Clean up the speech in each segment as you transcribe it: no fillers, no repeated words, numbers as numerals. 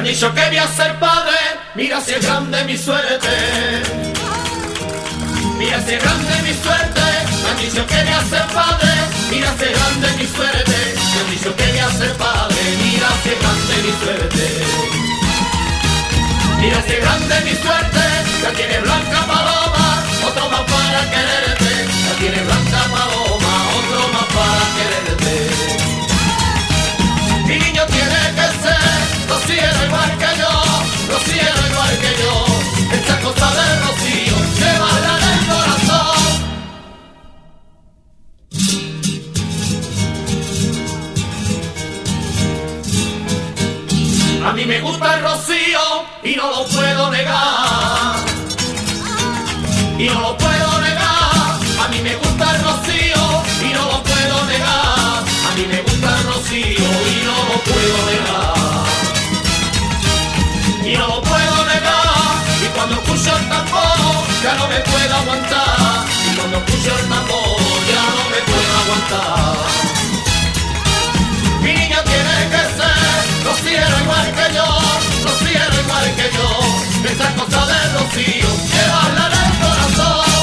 han dicho que voy a ser padre, mira si es grande mi suerte. Mira si es grande mi suerte, me han dicho que voy a ser padre, mira si es grande mi suerte. Me han dicho que voy a ser padre, mira si es grande mi suerte. Mira si es grande mi suerte, la tiene Blanca Paloma, otro más para quererte. La tiene Blanca Paloma, otro más para quererte. Mi niño tiene que ser rociero igual que yo, rociero igual que yo. Esta cosa del rocío se baila en el corazón. A mí me gusta el rocío y no lo puedo negar. Y no lo puedo negar. A mí me gusta el rocío y no lo puedo negar. A mí me gusta el rocío y no lo puedo negar. Y no lo puedo negar. Y cuando escucho el tambor ya no me puedo aguantar. Y cuando escucho el tambor ya no me puedo aguantar. Mi niña tiene que ser rociero igual que yo, rociero igual que yo. Esa cosa del rocío que baila en el corazón.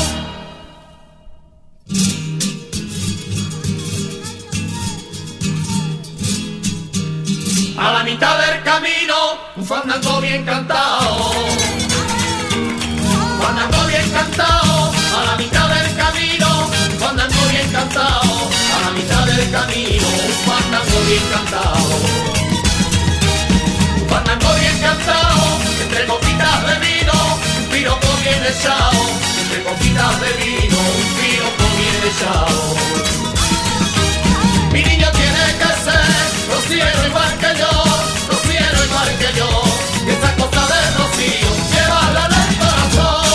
A la mitad del camino, un fandango bien cantado. Fandango bien cantado, a la mitad del camino, un fandango bien cantado. A la mitad del camino, un fandango bien cantado. Un fandango bien cantado, entre copitas de vino, un piropo bien echado. Entre copitas de vino, un piropo bien echado. Mi niño tiene que ser rociero igual que yo, rociero igual que yo. Y esa cosa del rocío llévala en el corazón.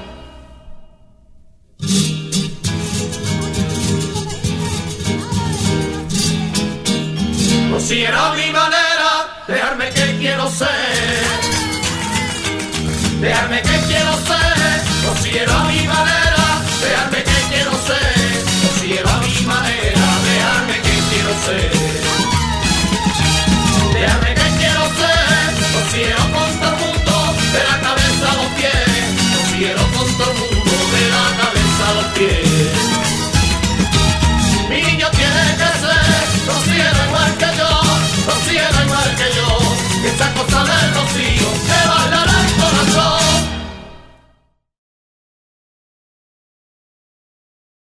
Rociero a mi manera, dejarme que quiero ser. Dejarme que quiero ser, rociero a mi manera.